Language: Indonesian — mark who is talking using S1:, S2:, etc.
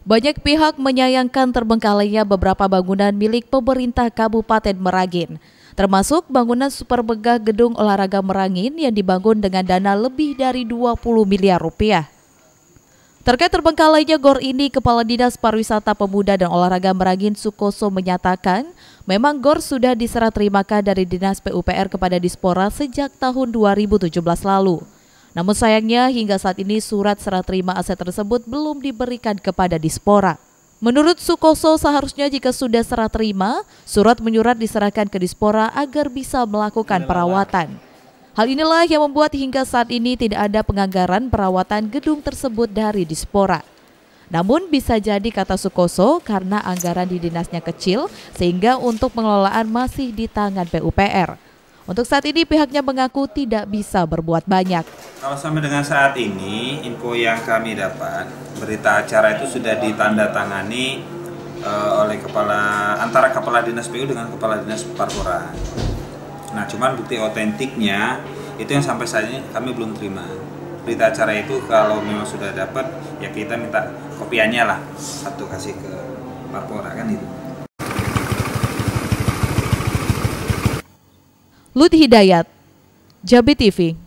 S1: Banyak pihak menyayangkan terbengkalainya beberapa bangunan milik pemerintah Kabupaten Merangin, termasuk bangunan super megah gedung olahraga Merangin yang dibangun dengan dana lebih dari 20 miliar rupiah. Terkait terbengkalainya GOR ini, Kepala Dinas Pariwisata Pemuda dan Olahraga Merangin Sukoso menyatakan, memang GOR sudah diserah terimakan dari Dinas PUPR kepada Dispora sejak tahun 2017 lalu. Namun sayangnya hingga saat ini surat serah terima aset tersebut belum diberikan kepada Dispora. Menurut Sukoso, seharusnya jika sudah serah terima, surat menyurat diserahkan ke Dispora agar bisa melakukan perawatan. Hal inilah yang membuat hingga saat ini tidak ada penganggaran perawatan gedung tersebut dari Dispora. Namun bisa jadi, kata Sukoso, karena anggaran di dinasnya kecil sehingga untuk pengelolaan masih di tangan PUPR. Untuk saat ini pihaknya mengaku tidak bisa berbuat banyak.
S2: Kalau sampai dengan saat ini, info yang kami dapat, berita acara itu sudah ditandatangani oleh antara Kepala Dinas PU dengan Kepala Dinas Parpora. Nah, cuman bukti otentiknya itu yang sampai saat ini kami belum terima. Berita acara itu kalau memang sudah dapat, ya kita minta kopiannya lah, satu kasih ke Parpora kan itu.
S1: Lut Hidayat, Jambi TV.